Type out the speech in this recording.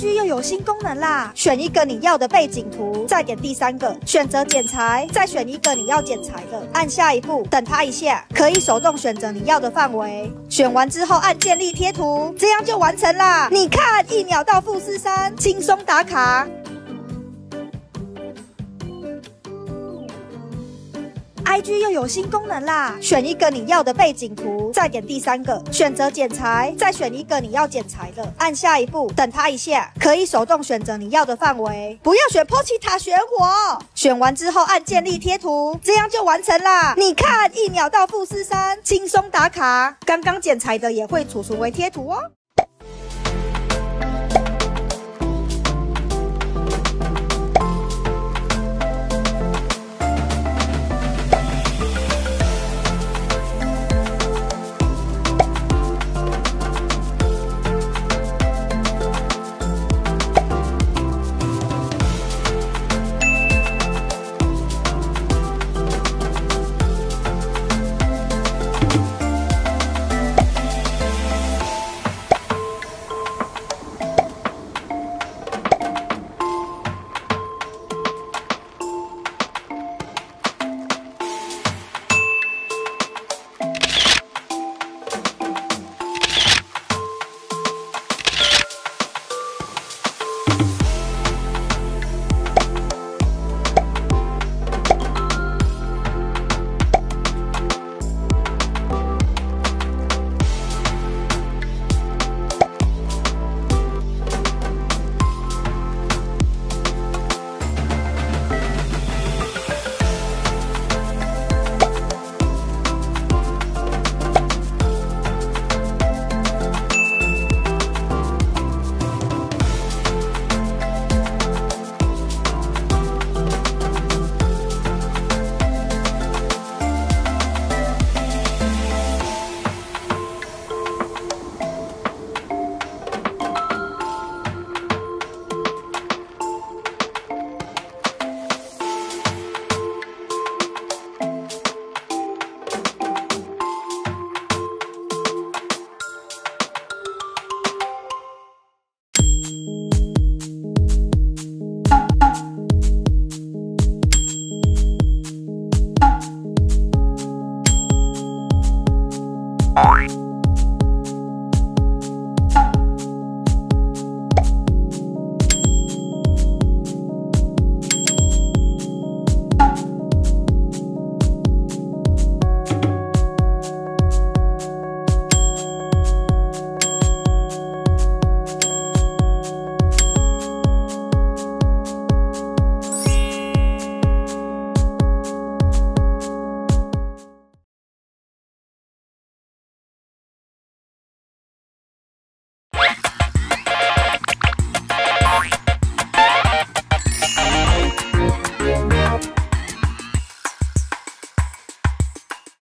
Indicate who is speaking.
Speaker 1: IG 又有新功能啦！选一个你要的背景图，再点第3个选择剪裁，再选一个你要剪裁的，按下一步，等它一下，可以手动选择你要的范围。选完之后按建立贴图，这样就完成啦！你看，1秒到富士山，轻松打卡。IG 又有新功能啦！选一个你要的背景图，再点第3个选择剪裁，再选一个你要剪裁的，按下一步，等它一下，可以手动选择你要的范围。不要选 Pochita， 选我。选完之后按建立贴图，这样就完成啦！你看，1秒到富士山，轻松打卡。刚刚剪裁的也会储存为贴图哦。